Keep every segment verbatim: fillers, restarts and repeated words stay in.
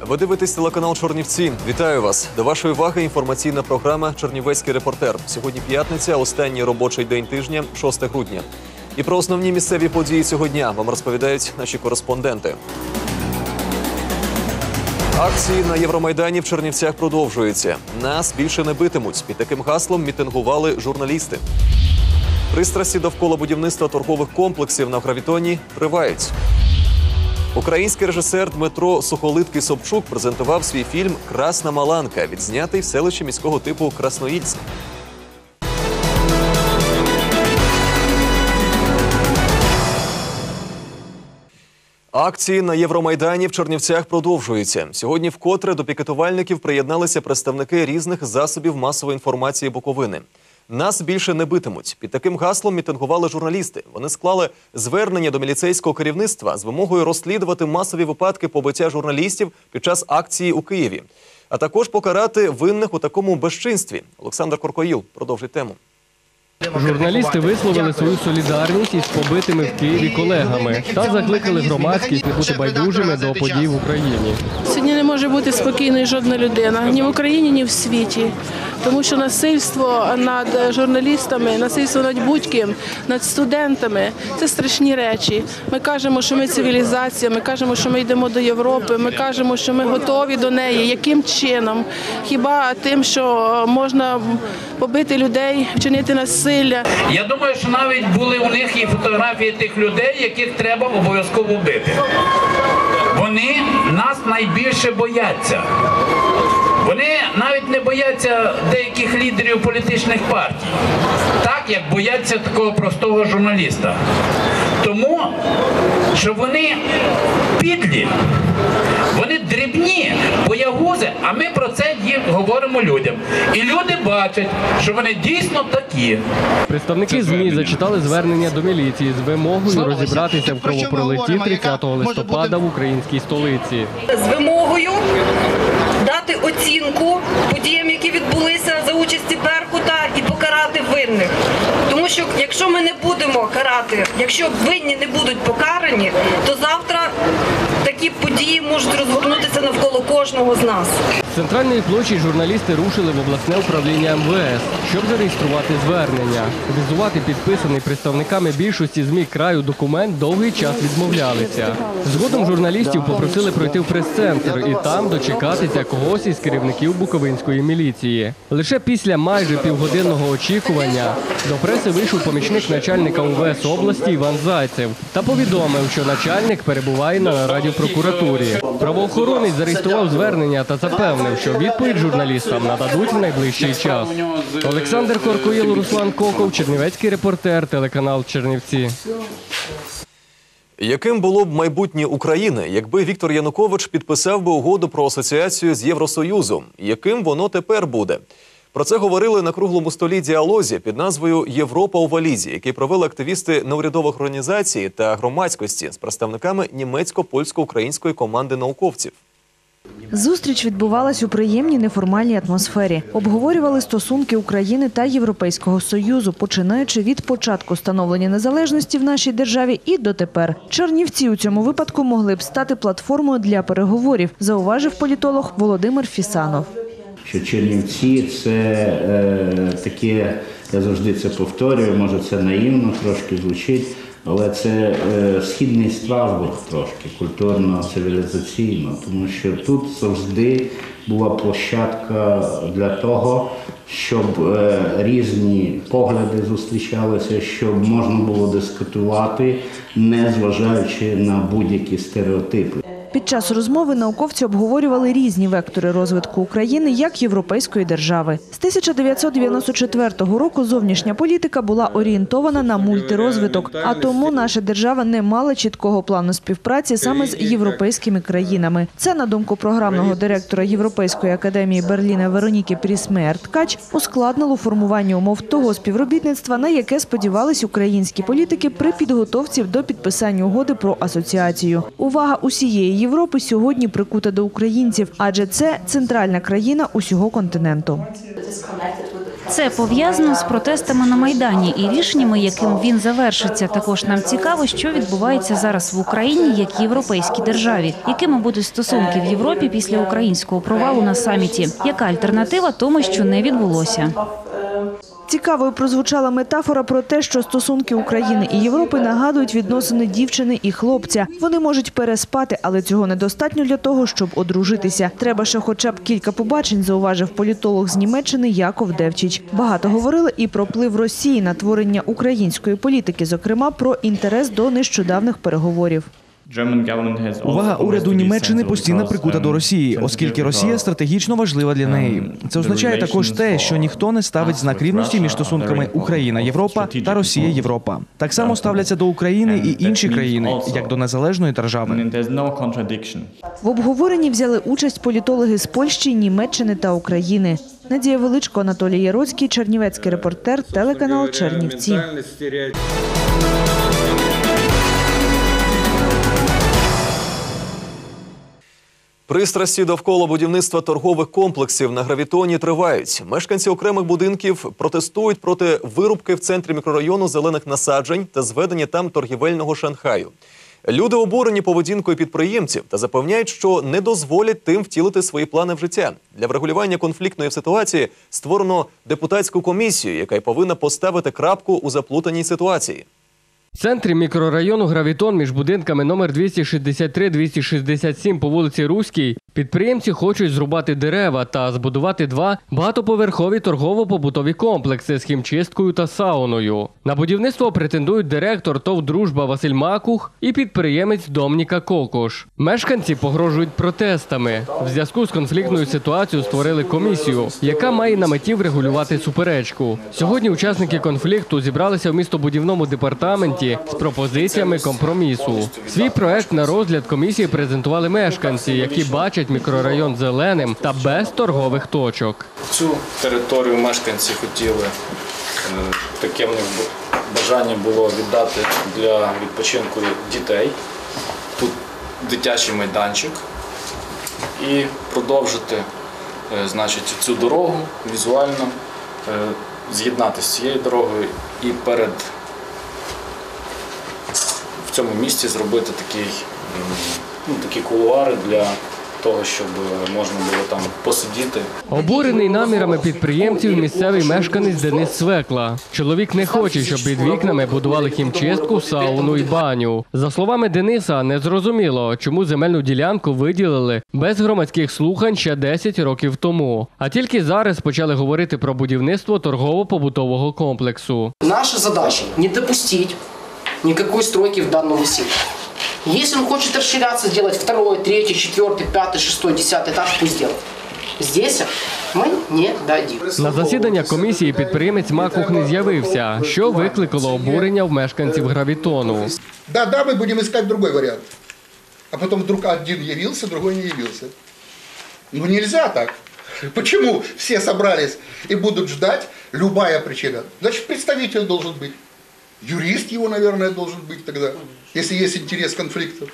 Ви дивитесь телеканал «Чорнівці». Вітаю вас. До вашої уваги інформаційна програма «Чернівецький репортер». Сьогодні п'ятниця, останній робочий день тижня, шосте грудня. І про основні місцеві події цього дня вам розповідають наші кореспонденти. Акції на Євромайдані в Чернівцях продовжуються. Нас більше не битимуть. Під таким гаслом мітингували журналісти. Пристрасті довкола будівництва торгових комплексів на Гравітоні тривають. Український режисер Дмитро Сухолиткий-Собчук презентував свій фільм «Красна Маланка», відзнятий в селищі міського типу Красноїльськ. Акції на Євромайдані в Чернівцях продовжуються. Сьогодні вкотре до пікетувальників приєдналися представники різних засобів масової інформації Буковини. Нас більше не битимуть. Під таким гаслом мітингували журналісти. Вони склали звернення до міліцейського керівництва з вимогою розслідувати масові випадки побиття журналістів під час акції у Києві, а також покарати винних у такому безчинстві. Олександр Коркоїл продовжить тему. Журналісти висловили свою солідарність із побитими в Києві колегами та закликали громадськість не бути байдужими до подій в Україні. Сьогодні не може бути спокійною жодна людина, ні в Україні, ні в світі. Тому що насильство над журналістами, насильство над будь-ким, над студентами – це страшні речі. Ми кажемо, що ми цивілізація, ми кажемо, що ми йдемо до Європи, ми кажемо, що ми готові до неї. Яким чином? Хіба тим, що можна побити людей, вчинити насилля? Я думаю, що навіть були у них і фотографії тих людей, яких треба обов'язково вбити. Вони нас найбільше бояться. Вони навіть не бояться деяких лідерів політичних партій, так як бояться такого простого журналіста. Тому, що вони підлі, вони дрібні, боягузи, а ми про це їм говоримо людям. І люди бачать, що вони дійсно такі. Представники ЗМІ зачитали звернення до міліції з вимогою розібратися в кровопролитті тридцятого листопада в українській столиці. З вимогою дати оцінку подіям, які відбулися за участі Беркута, і покарати винних. Тому що якщо ми не будемо карати, якщо винні не будуть покарані, то завтра такі події можуть розгорнутися навколо кожного з нас. З центральної площі журналісти рушили в обласне управління ем ве ес, щоб зареєструвати звернення. Візувати підписаний представниками більшості ЗМІ краю документ довгий час відмовлялися. Згодом журналістів попросили пройти в прес-центр і там дочекатися когось із керівників буковинської міліції. Лише після майже півгодинного очікування до преси вийшов помічник начальника ем ве ес області Іван Зайцев та повідомив, що начальник перебуває на нараді в прокуратурі. Правоохоронець зареєстрував звернення та запевнив, що відповідь журналістам нададуть в найближчий час. Олександр Коркоїл, Руслан Коков, Чернівецький репортер, телеканал «Чернівці». Яким було б майбутнє України, якби Віктор Янукович підписав би угоду про асоціацію з Євросоюзом? Яким воно тепер буде? Про це говорили на круглому столі діалозі під назвою «Європа у валізі», який провели активісти неурядових організацій та громадськості з представниками німецько-польсько-української команди науковців. Зустріч відбувалась у приємній неформальній атмосфері. Обговорювали стосунки України та Європейського Союзу, починаючи від початку становлення незалежності в нашій державі і дотепер. Чернівці у цьому випадку могли б стати платформою для переговорів, зауважив політолог Володимир Фісанов. Що Чернівці – це е, таке, я завжди це повторюю, може це наївно трошки звучить, але це е, східний Страсбург трошки, культурно-цивілізаційно, тому що тут завжди була площадка для того, щоб е, різні погляди зустрічалися, щоб можна було дискутувати, не зважаючи на будь-які стереотипи. Під час розмови науковці обговорювали різні вектори розвитку України як європейської держави. З тисяча дев'ятсот дев'яносто четвертого року зовнішня політика була орієнтована на мультирозвиток, а тому наша держава не мала чіткого плану співпраці саме з європейськими країнами. Це, на думку програмного директора Європейської академії Берліна Вероніки Прісмеєр-Ткач, ускладнило формування умов того співробітництва, на яке сподівались українські політики при підготовці до підписання угоди про асоціацію. Увага усієї Європи сьогодні прикута до українців, адже це центральна країна усього континенту. Це пов'язано з протестами на Майдані і рішеннями, яким він завершиться. Також нам цікаво, що відбувається зараз в Україні, як європейській державі. Якими будуть стосунки в Європі після українського провалу на саміті? Яка альтернатива тому, що не відбулося? Цікавою прозвучала метафора про те, що стосунки України і Європи нагадують відносини дівчини і хлопця. Вони можуть переспати, але цього недостатньо для того, щоб одружитися. Треба ще хоча б кілька побачень, зауважив політолог з Німеччини Яков Девчич. Багато говорили і про вплив Росії на творення української політики, зокрема про інтерес до нещодавних переговорів. Увага уряду Німеччини постійно прикута до Росії, оскільки Росія стратегічно важлива для неї. Це означає також те, що ніхто не ставить знак рівності між стосунками Україна-Європа та Росія-Європа. Так само ставляться до України і інші країни, як до незалежної держави. В обговоренні взяли участь політологи з Польщі, Німеччини та України. Надія Величко, Анатолій Яроцький, чернівецький репортер, телеканал Чернівці. Пристрасті довкола будівництва торгових комплексів на Гравітоні тривають. Мешканці окремих будинків протестують проти вирубки в центрі мікрорайону зелених насаджень та зведення там торгівельного Шанхаю. Люди обурені поведінкою підприємців та запевняють, що не дозволять тим втілити свої плани в життя. Для врегулювання конфліктної ситуації створено депутатську комісію, яка й повинна поставити крапку у заплутаній ситуації. В центрі мікрорайону Гравітон між будинками номер двісті шістдесят три - двісті шістдесят сім по вулиці Руській підприємці хочуть зрубати дерева та збудувати два багатоповерхові торгово-побутові комплекси з хімчисткою та сауною. На будівництво претендують директор ТОВ «Дружба» Василь Макух і підприємець Домніка Кокош. Мешканці погрожують протестами. В зв'язку з конфліктною ситуацією створили комісію, яка має на меті врегулювати суперечку. Сьогодні учасники конфлікту зібралися в містобудівному департаменті з пропозиціями компромісу. Свій проект на розгляд комісії презентували мешканці, які бачать мікрорайон зеленим та без торгових точок. Цю територію мешканці хотіли, таке в них бажання було віддати для відпочинку дітей. Тут дитячий майданчик і продовжити, значить, цю дорогу візуально, з'єднати з цією дорогою і перед в цьому місці зробити такий, ну, такі кулуари для того, щоб можна було там посидіти. Обурений намірами підприємців місцевий мешканець Денис Свекла. Чоловік не хоче, щоб під вікнами будували хімчистку, сауну і баню. За словами Дениса, незрозуміло, чому земельну ділянку виділили без громадських слухань ще десять років тому. А тільки зараз почали говорити про будівництво торгово-побутового комплексу. Наша задача – не допустити никакой стройки в данном сектора. Если он хочет расширяться, сделать второй, третий, четвертый, пятый, шестой, десятый этаж, пусть делает. Здесь ми не дадим. На засідання комісії підприємець Макух не з'явився, що викликало обурення в мешканців Гравітону. Да, да, мы будем искать другой вариант. А потом вдруг один явился, другой не явился. Ну нельзя так. Почему все собрались и будут ждать? Любая причина. Значит, представитель должен быть. Юрист его, наверное, должен быть тогда, если есть интерес конфликта.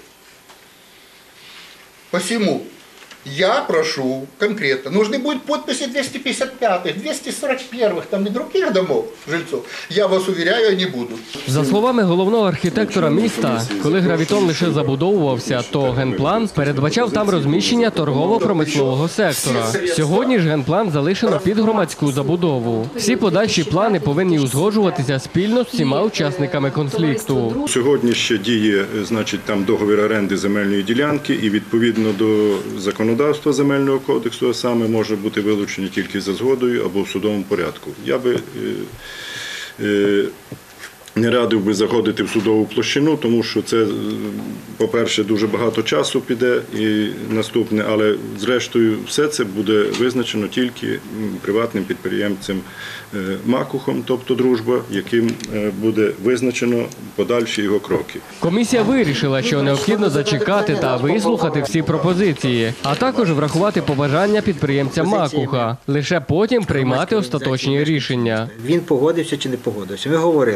Посему я прошу конкретно, нужны будут подписи двести пятьдесят пятых, двести сорок первых, там и других домов, жильцов. Я вас уверяю, они будут. За словами головного архітектора міста, коли Гравітон лише забудовувався, то генплан передбачав там розміщення торгово-промислового сектора. Сьогодні ж генплан залишено під громадську забудову. Всі подальші плани повинні узгоджуватися спільно з всіма учасниками конфлікту. Сьогодні ще діє, значить, там договір оренди земельної ділянки і відповідно до законодавства Законодавство земельного кодексу, а саме може бути вилучені тільки за згодою або в судовому порядку. Я би е, е, не радив би заходити в судову площину, тому що це, по-перше, дуже багато часу піде, і наступне, але зрештою все це буде визначено тільки приватним підприємцем Макухом, тобто «Дружба», яким буде визначено подальші його кроки. Комісія вирішила, що необхідно зачекати та вислухати всі пропозиції, а також врахувати побажання підприємця Макуха. Лише потім приймати остаточні рішення. Він погодився чи не погодився. Ми говорили йому.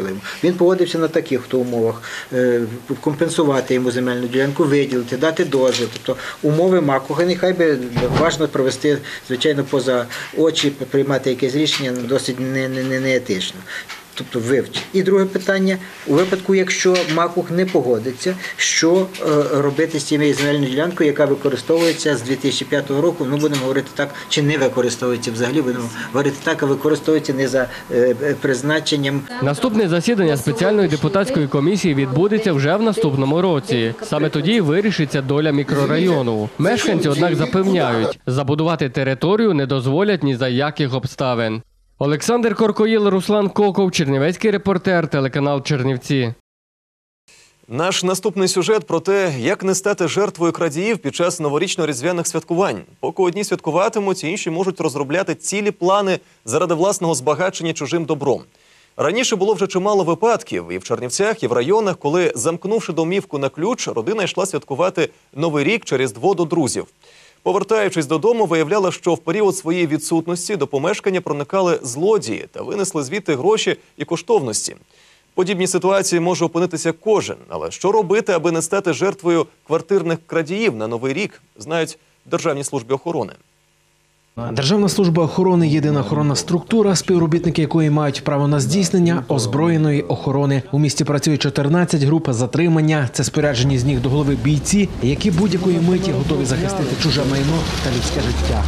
Він погодився на таких то умовах, компенсувати йому земельну ділянку, виділити, дати дозвіл. Тобто умови Макуха, нехай би важливо провести, звичайно, поза очі, приймати якесь рішення досить не, не, не, не етично. Тобто вивчити. І друге питання, у випадку, якщо Макух не погодиться, що е, робити з цією земельною ділянкою, яка використовується з дві тисячі п'ятого року, ну будемо говорити так, чи не використовується взагалі, будемо говорити так, а використовується не за е, призначенням. Наступне засідання спеціальної депутатської комісії відбудеться вже в наступному році. Саме тоді вирішиться доля мікрорайону. Мешканці, однак, запевняють, забудувати територію не дозволять ні за яких обставин. Олександр Коркоїл, Руслан Коков, Чернівецький репортер, телеканал Чернівці. Наш наступний сюжет про те, як не стати жертвою крадіїв під час новорічно-різдвяних святкувань. Поки одні святкуватимуть, інші можуть розробляти цілі плани заради власного збагачення чужим добром. Раніше було вже чимало випадків і в Чернівцях, і в районах, коли, замкнувши домівку на ключ, родина йшла святкувати Новий рік чи Різдво до друзів. Повертаючись додому, виявляла, що в період своєї відсутності до помешкання проникали злодії та винесли звідти гроші і коштовності. В подібній ситуації може опинитися кожен. Але що робити, аби не стати жертвою квартирних крадіїв на Новий рік, знають в Державній службі охорони. Державна служба охорони – єдина охоронна структура, співробітники якої мають право на здійснення озброєної охорони. У місті працює чотирнадцять груп затримання. Це споряджені з ніг до голови бійці, які будь-якої миті готові захистити чуже майно та людське життя.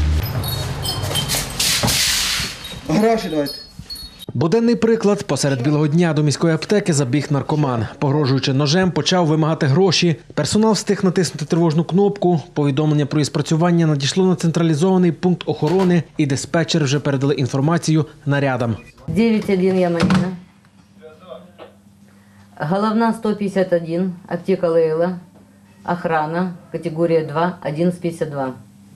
Гроші давайте. Буденний приклад. Посеред білого дня до міської аптеки забіг наркоман. Погрожуючи ножем, почав вимагати гроші. Персонал встиг натиснути тривожну кнопку. Повідомлення про її спрацювання надійшло на централізований пункт охорони, і диспетчер вже передали інформацію нарядам. дев'ять один Яманіна. Головна сто п'ятдесят один, аптека Лейла. Охрана, категорія два, одинадцять п'ятдесят два.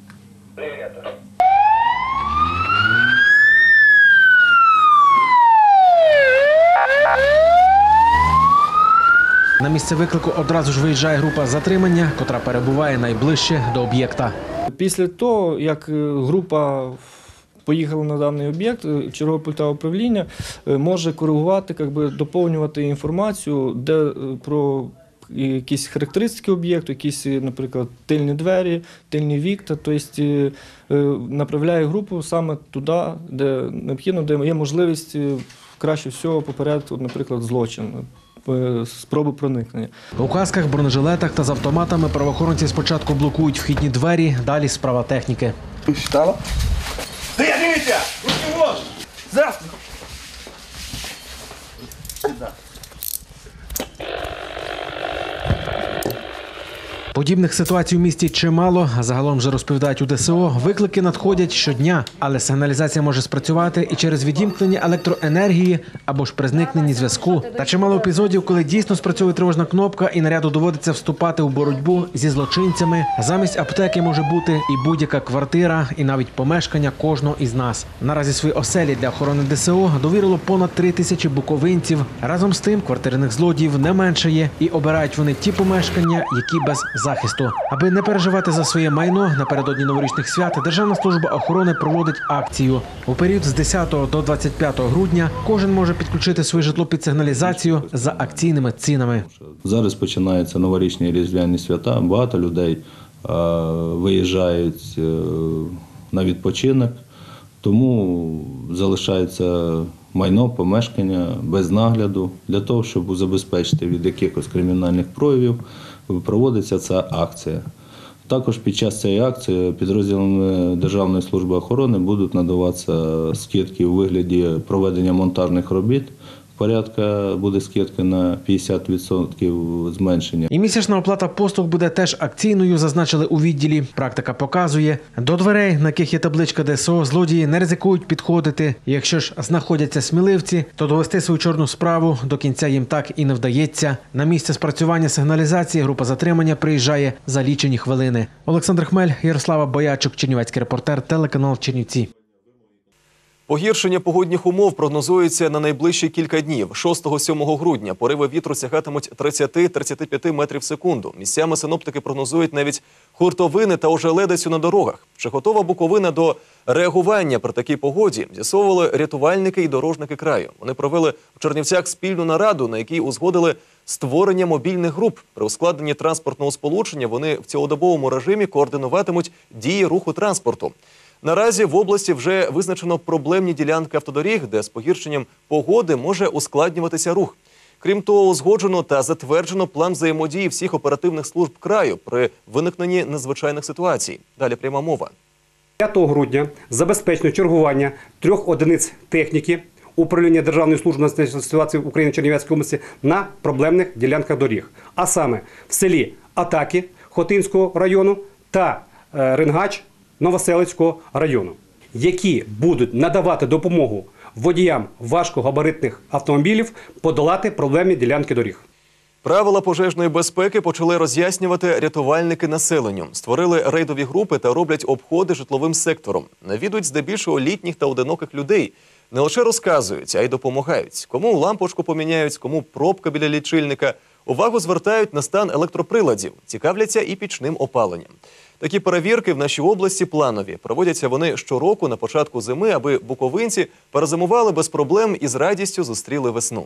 На місце виклику одразу ж виїжджає група затримання, котра перебуває найближче до об'єкта. Після того, як група поїхала на даний об'єкт, чергове пультове управління може коригувати, якби, доповнювати інформацію, де про якісь характеристики об'єкту, якісь, наприклад, тильні двері, тильні вікна, тобто направляє групу саме туди, де необхідно, де є можливість краще всього попередити, наприклад, злочин. Спроби проникнення. У касках, бронежилетах та з автоматами правоохоронці спочатку блокують вхідні двері, далі справа техніки. Стало? Стоять, дивіться! Руки вон! Здравствуй! Подібних ситуацій у місті чимало, а загалом вже розповідають у Де Се О. Виклики надходять щодня, але сигналізація може спрацювати і через відімкнення електроенергії або ж при зникненні зв'язку. Та чимало епізодів, коли дійсно спрацьовує тривожна кнопка і наряду доводиться вступати у боротьбу зі злочинцями. Замість аптеки може бути і будь-яка квартира, і навіть помешкання кожного із нас. Наразі свої оселі для охорони Де Се О довірило понад три тисячі буковинців. Разом з тим, квартирних злодіїв не меншає, і обирають вони ті помешкання, які без захисту. Аби не переживати за своє майно, напередодні новорічних свят Державна служба охорони проводить акцію. У період з десятого до двадцять п'ятого грудня кожен може підключити своє житло під сигналізацію за акційними цінами. Зараз починаються новорічні і різдвяні свята, багато людей е, виїжджають е, на відпочинок, тому залишається майно, помешкання без нагляду. Для того, щоб забезпечити від якихось кримінальних проявів, проводиться ця акція. Також під час цієї акції підрозділами Державної служби охорони будуть надаватися скидки у вигляді проведення монтажних робіт. Порядка буде скидка на п'ятдесят відсотків зменшення. І місячна оплата послуг буде теж акційною, зазначили у відділі. Практика показує, до дверей, на яких є табличка Де Се О, злодії не ризикують підходити. Якщо ж знаходяться сміливці, то довести свою чорну справу до кінця їм так і не вдається. На місце спрацювання сигналізації група затримання приїжджає за лічені хвилини. Олександр Хмель, Ярослава Боячук, Чернівецький репортер, телеканал Чернівці. Погіршення погодних умов прогнозується на найближчі кілька днів. шостого-сьомого грудня пориви вітру сягатимуть тридцять-тридцять п'ять метрів в секунду. Місцями синоптики прогнозують навіть хуртовини та ожеледицю на дорогах. Чи готова Буковина до реагування при такій погоді, з'ясовували рятувальники і дорожники краю. Вони провели в Чернівцях спільну нараду, на якій узгодили створення мобільних груп. При ускладненні транспортного сполучення вони в цілодобовому режимі координуватимуть дії руху транспорту. Наразі в області вже визначено проблемні ділянки автодоріг, де з погіршенням погоди може ускладнюватися рух. Крім того, узгоджено та затверджено план взаємодії всіх оперативних служб краю при виникненні надзвичайних ситуацій. Далі пряма мова. п'ятого грудня забезпечено чергування трьох одиниць техніки управління Державної служби надзвичайних ситуацій в Україні Чернівецької області на проблемних ділянках доріг. А саме в селі Атаки Хотинського району та Рингач Новоселицького району, які будуть надавати допомогу водіям важкогабаритних автомобілів подолати проблемні ділянки доріг. Правила пожежної безпеки почали роз'яснювати рятувальники населенню. Створили рейдові групи та роблять обходи житловим сектором. Навідують здебільшого літніх та одиноких людей. Не лише розказують, а й допомагають. Кому лампочку поміняють, кому пробка біля лічильника. Увагу звертають на стан електроприладів. Цікавляться і пічним опаленням. Такі перевірки в нашій області планові. Проводяться вони щороку на початку зими, аби буковинці перезимували без проблем і з радістю зустріли весну.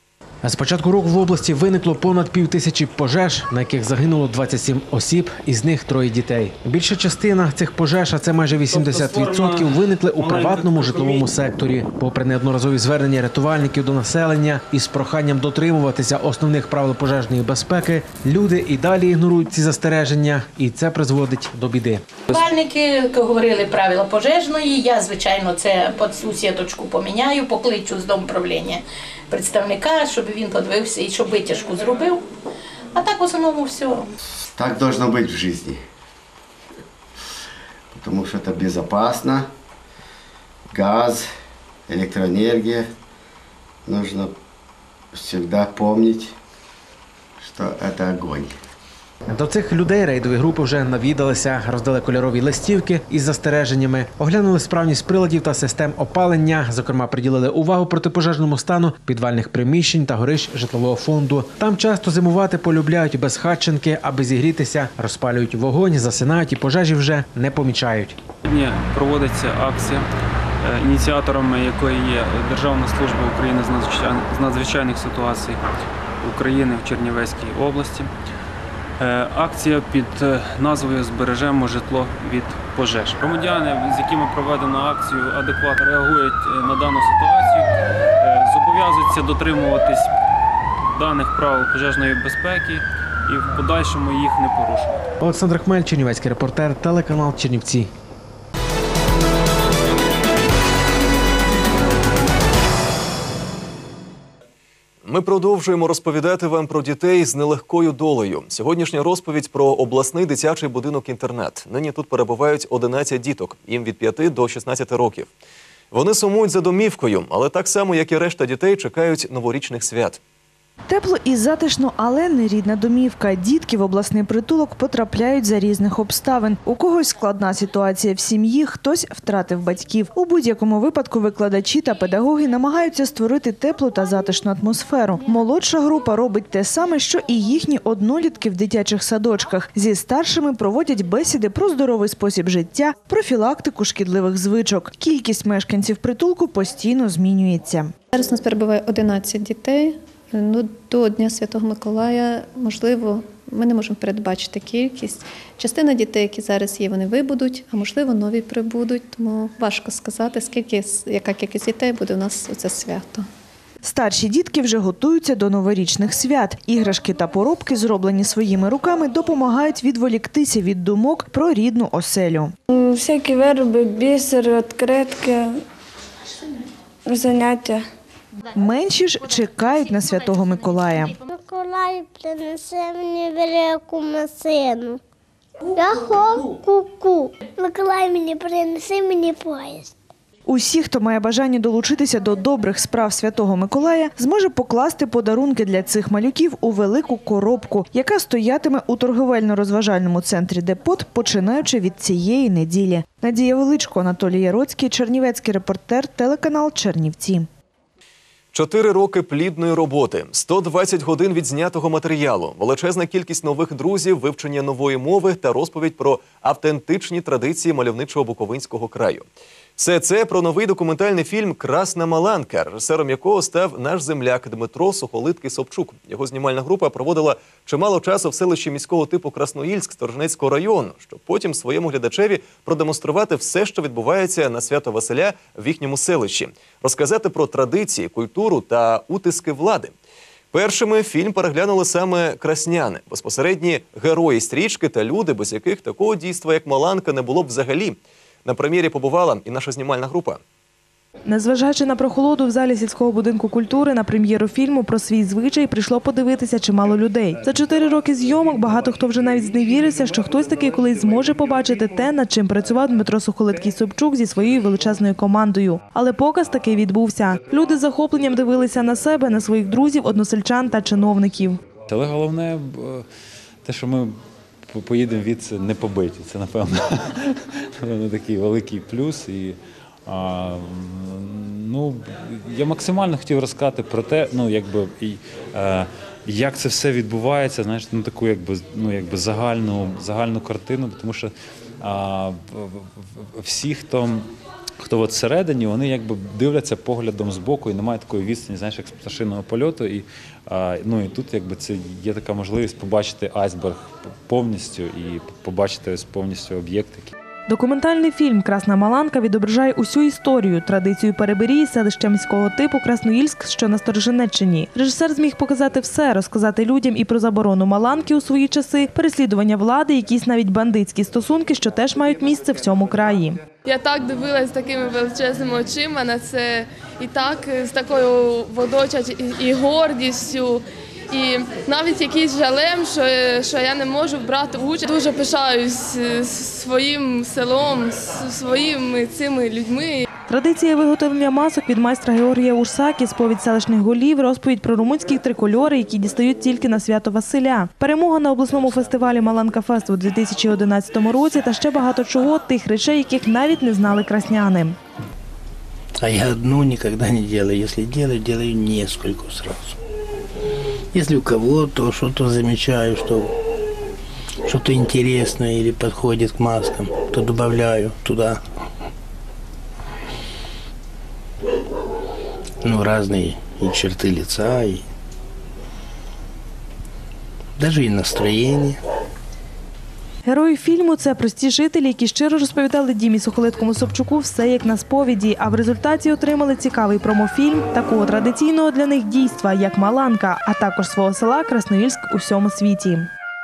З початку року в області виникло понад півтисячі пожеж, на яких загинуло двадцять сім осіб, із них троє дітей. Більша частина цих пожеж, а це майже вісімдесят відсотків, виникли у приватному житловому секторі. Попри неодноразові звернення рятувальників до населення із проханням дотримуватися основних правил пожежної безпеки, люди і далі ігнорують ці застереження, і це призводить до біди. Рятувальники говорили правила пожежної, я, звичайно, це під цю сіточку поміняю, покличу з домуправління представника, щоб він подивився і щоб витяжку зробив. А так в основному все. Так должно быть в жизни. Потому что это безопасно. Газ, электроэнергия. Нужно всегда помнить, что это огонь. До цих людей рейдові групи вже навідалися, роздали кольорові листівки із застереженнями, оглянули справність приладів та систем опалення, зокрема приділили увагу протипожежному стану підвальних приміщень та горищ житлового фонду. Там часто зимувати полюбляють безхатченки, аби зігрітися, розпалюють вогонь, засинають і пожежі вже не помічають. Сьогодні проводиться акція, ініціаторами якої є Державна служба України з надзвичайних ситуацій України в Чернівецькій області. Акція під назвою «Збережемо житло від пожеж». Громадяни, з якими проведено акцію, адекватно реагують на дану ситуацію, зобов'язуються дотримуватись даних правил пожежної безпеки і в подальшому їх не порушувати. Олександр Хмель, чернівецький репортер, телеканал Чернівці. Ми продовжуємо розповідати вам про дітей з нелегкою долею. Сьогоднішня розповідь про обласний дитячий будинок-інтернат. Нині тут перебувають одинадцять діток, їм від п'яти до шістнадцяти років. Вони сумують за домівкою, але так само, як і решта дітей, чекають новорічних свят. Тепло і затишно, але не рідна домівка. Дітки в обласний притулок потрапляють за різних обставин. У когось складна ситуація в сім'ї, хтось втратив батьків. У будь-якому випадку викладачі та педагоги намагаються створити теплу та затишну атмосферу. Молодша група робить те саме, що і їхні однолітки в дитячих садочках. Зі старшими проводять бесіди про здоровий спосіб життя, профілактику шкідливих звичок. Кількість мешканців притулку постійно змінюється. Зараз у нас перебуває одинадцять дітей. Ну, до Дня Святого Миколая, можливо, ми не можемо передбачити кількість. Частина дітей, які зараз є, вони вибудуть, а можливо, нові прибудуть. Тому важко сказати, скільки, яка кількість дітей буде у нас у це свято. Старші дітки вже готуються до новорічних свят. Іграшки та поробки, зроблені своїми руками, допомагають відволіктися від думок про рідну оселю. Всякі вироби, бісер, відкритки, заняття. Менші ж чекають на Святого Миколая. Миколай принесе мені велику машину. Я хочу ку-ку. Миколай мені принесе мені поїзд. Усі, хто має бажання долучитися до добрих справ Святого Миколая, зможе покласти подарунки для цих малюків у велику коробку, яка стоятиме у торговельно-розважальному центрі «Депот», починаючи від цієї неділі. Надія Величко, Анатолій Яроцький, чернівецький репортер, телеканал «Чернівці». Чотири роки плідної роботи, сто двадцять годин відзнятого матеріалу, величезна кількість нових друзів, вивчення нової мови та розповідь про автентичні традиції мальовничого Буковинського краю. Все це про новий документальний фільм «Красна Маланка», режисером якого став наш земляк Дмитро Сухолиткий-Собчук. Його знімальна група проводила чимало часу в селищі міського типу Красноїльськ Сторожинецького району, щоб потім своєму глядачеві продемонструвати все, що відбувається на свято Василя в їхньому селищі, розказати про традиції, культуру та утиски влади. Першими фільм переглянули саме красняни, безпосередні герої стрічки та люди, без яких такого дійства, як Маланка, не було б взагалі. На прем'єрі побувала і наша знімальна група. Незважаючи на прохолоду в залі сільського будинку культури, на прем'єру фільму про свій звичай прийшло подивитися чимало людей. За чотири роки зйомок багато хто вже навіть зневірився, що хтось таки колись зможе побачити те, над чим працював Дмитро Сухолиткий-Собчук зі своєю величезною командою. Але показ таки відбувся. Люди з захопленням дивилися на себе, на своїх друзів, односельчан та чиновників. Але головне те, що ми поїдемо відси не побиті. Це, напевно, такий великий плюс. І, а, ну, я максимально хотів розказати про те, ну, якби, і, а, як це все відбувається, знаєш, ну, таку якби, ну, якби загальну, загальну картину, тому що а, всі, хто Хто от всередині, вони якби дивляться поглядом збоку і немає такої відстані, знаєш, як з пташиного польоту. І, а, ну, і тут якби це є така можливість побачити айсберг повністю і побачити повністю об'єкти. Документальний фільм «Красна Маланка» відображає усю історію, традицію Переберії, селища міського типу Красноїльськ, що на Сторожинеччині. Режисер зміг показати все, розказати людям і про заборону Маланки у свої часи, переслідування влади, якісь навіть бандитські стосунки, що теж мають місце в цьому краї. Я так дивилась такими величезними очима на це, і так з такою водночас і гордістю, і навіть якийсь жалем, що, що я не можу брати участь. Дуже пишаюсь своїм селом, своїми цими людьми. Традиція виготовлення масок від майстра Георгія Урсакі, сповідь селищних голів, розповідь про румунські трикольори, які дістають тільки на свято Василя. Перемога на обласному фестивалі «Маланка Фест» у дві тисячі одинадцятому році та ще багато чого, тих речей, яких навіть не знали красняни. А я одну ніколи не делаю. Якщо делаю, делаю несколько сразу. Если у кого-то что-то замечаю, что что-то интересное или подходит к маскам, то добавляю туда. Ну, разные и черты лица, и даже и настроение. Герої фільму – це прості жителі, які щиро розповідали Дімі Сухолиткому-Собчуку все як на сповіді, а в результаті отримали цікавий промофільм такого традиційного для них дійства, як Маланка, а також свого села Красноїльськ у всьому світі.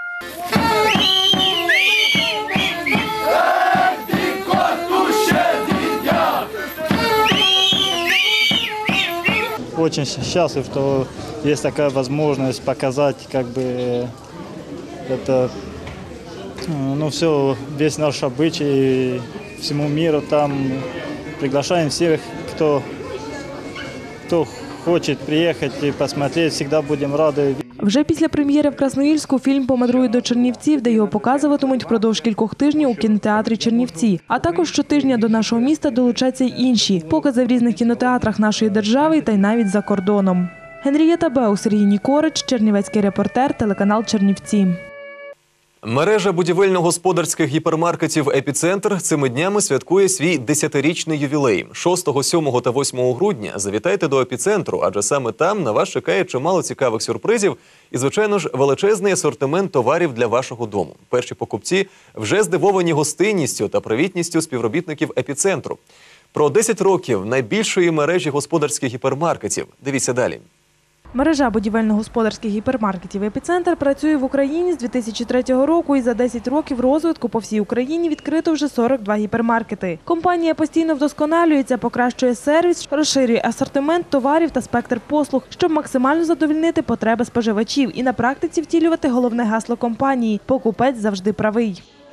Очень счастлив, что есть такая возможность показать, как бы, это, ну, все, весь наш обычай всему миру. Там приглашаем всех, кто, кто хочет приехать и посмотреть, всегда будем рады. Вже після прем'єри в Красноїльську фільм помандрує до Чернівців, де його показуватимуть впродовж кількох тижнів у кінотеатрі Чернівці. А також щотижня до нашого міста долучаться й інші покази в різних кінотеатрах нашої держави та й навіть за кордоном. Генрієта Беу, Сергій Нікорич, чернівецький репортер, телеканал Чернівці. Мережа будівельно-господарських гіпермаркетів «Епіцентр» цими днями святкує свій десятирічний ювілей. шостого, сьомого та восьмого грудня завітайте до «Епіцентру», адже саме там на вас чекає чимало цікавих сюрпризів і, звичайно ж, величезний асортимент товарів для вашого дому. Перші покупці вже здивовані гостинністю та привітністю співробітників «Епіцентру». Про десять років найбільшої мережі господарських гіпермаркетів. Дивіться далі. Мережа будівельно-господарських гіпермаркетів «Епіцентр» працює в Україні з дві тисячі третього року і за десять років розвитку по всій Україні відкрито вже сорок два гіпермаркети. Компанія постійно вдосконалюється, покращує сервіс, розширює асортимент товарів та спектр послуг, щоб максимально задовольнити потреби споживачів і на практиці втілювати головне гасло компанії – «Покупець завжди правий».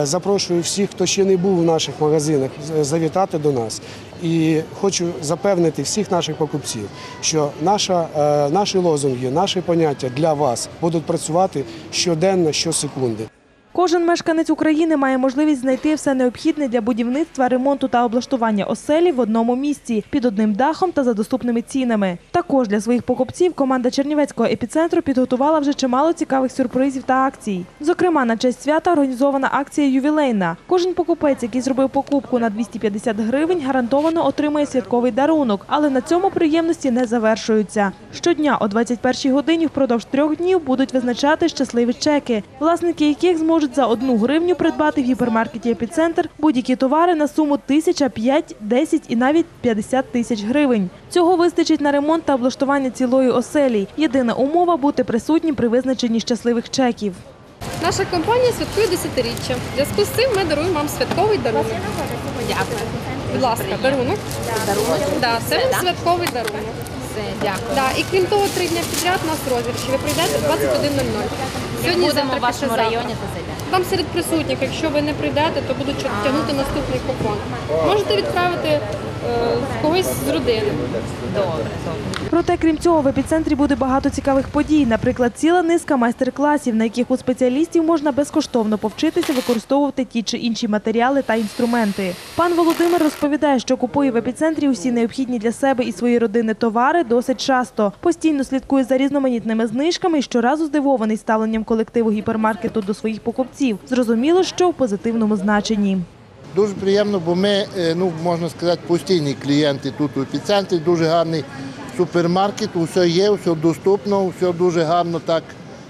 Запрошую всіх, хто ще не був в наших магазинах, завітати до нас. І хочу запевнити всіх наших покупців, що наша, наші лозунги, наші поняття для вас будуть працювати щоденно, щосекунди. Кожен мешканець України має можливість знайти все необхідне для будівництва, ремонту та облаштування оселі в одному місці, під одним дахом та за доступними цінами. Також для своїх покупців команда Чернівецького епіцентру підготувала вже чимало цікавих сюрпризів та акцій. Зокрема, на честь свята організована акція «Ювілейна». Кожен покупець, який зробив покупку на двісті п'ятдесят гривень, гарантовано отримає святковий дарунок. Але на цьому приємності не завершуються. Щодня о двадцять першій годині впродовж трьох днів будуть визначати щасливі чеки, власники яких зможуть за одну гривню придбати в гіпермаркеті «Епіцентр» будь-які товари на суму тисяча, п'ять, десять і навіть п'ятдесят тисяч гривень. Цього вистачить на ремонт та облаштування цілої оселі. Єдина умова – бути присутнім при визначенні щасливих чеків. Наша компанія святкує десятиріччя. В зв'язку з цим ми даруємо вам святковий дарунок. Дякую. Будь ласка, дарунок. Дарунок? Так, це святковий дарунок. Дякую. Да, і крім того, три дні підряд у нас розіграші. Ви прийдете в двадцять один нуль нуль. Сьогодні, будемо в вашому районі, то зайдемо. Там серед присутніх, якщо ви не прийдете, то будуть тягнути наступний купон. Можете відправити е, когось з родини. Добре, добре. Проте, крім цього, в «Епіцентрі» буде багато цікавих подій. Наприклад, ціла низка майстер-класів, на яких у спеціалістів можна безкоштовно повчитися використовувати ті чи інші матеріали та інструменти. Пан Володимир розповідає, що купує в «Епіцентрі» усі необхідні для себе і своєї родини товари досить часто. Постійно слідкує за різноманітними знижками і щоразу здивований ставленням колективу гіпермаркету до своїх покупців. Зрозуміло, що в позитивному значенні. Дуже приємно, бо ми, ну, можна сказати, постійні клієнти тут у «Епіцентрі». Дуже гарний супермаркет, все є, все доступно, все дуже гарно так,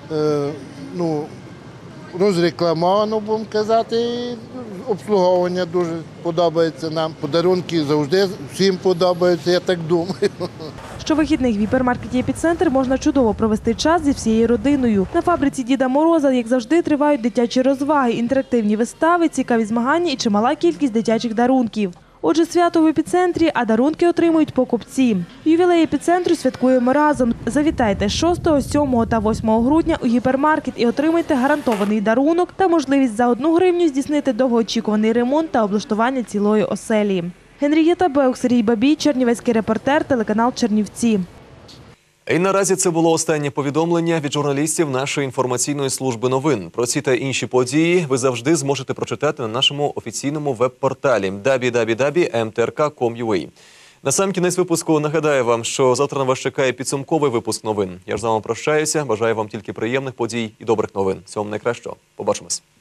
ну, розрекламовано, будемо казати. Обслуговування дуже подобається нам. Подарунки завжди всім подобаються, я так думаю. Щовихідних в гіпермаркеті «Епіцентр» можна чудово провести час зі всією родиною. На фабриці Діда Мороза, як завжди, тривають дитячі розваги, інтерактивні вистави, цікаві змагання і чимала кількість дитячих дарунків. Отже, свято в «Епіцентрі», а дарунки отримують покупці. Ювілей «Епіцентру» святкуємо разом. Завітайте шостого, сьомого та восьмого грудня у гіпермаркет і отримайте гарантований дарунок та можливість за одну гривню здійснити довгоочікуваний ремонт та облаштування цілої оселі. Генрієта Беук, Сергій Бабій, Чернівецький репортер, телеканал «Чернівці». І наразі це було останнє повідомлення від журналістів нашої інформаційної служби новин. Про ці та інші події ви завжди зможете прочитати на нашому офіційному веб-порталі дабл ю дабл ю дабл ю крапка ем те ер ка крапка ком крапка ю а. На сам кінець випуску нагадаю вам, що завтра на вас чекає підсумковий випуск новин. Я ж з вами прощаюся, бажаю вам тільки приємних подій і добрих новин. Всього вам найкращого. Побачимось.